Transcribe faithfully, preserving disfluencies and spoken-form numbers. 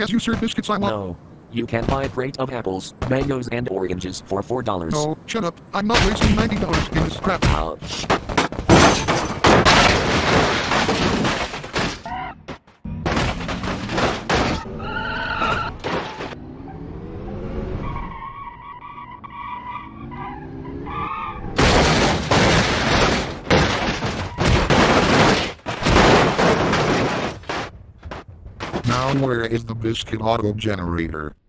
Yes, you sir, biscuits I want. No. You can buy a crate of apples, mangoes, and oranges for four dollars. No, shut up. I'm not wasting ninety dollars in this crap. Ouch. Now where is the biscuit auto generator?